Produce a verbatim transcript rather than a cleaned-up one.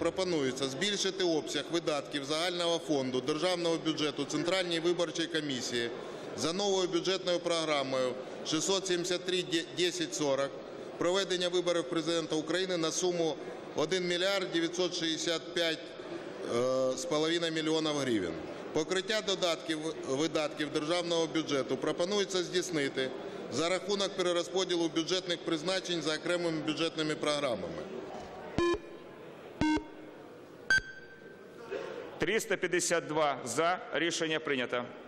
пропонується збільшити обсяг видатків загального фонду Державного бюджету Центральній виборчій комісії за новою бюджетною програмою шістсот сімдесят три десять сорок проведення виборів Президента України на суму один мільярд дев'ятсот шістдесят п'ять з половиною мільйонів гривень. Покриття додатків видатків державного бюджету пропонується здійснити за рахунок перерозподілу бюджетних призначень за окремими бюджетними програмами. триста п'ятдесят два за. Рішення прийнято.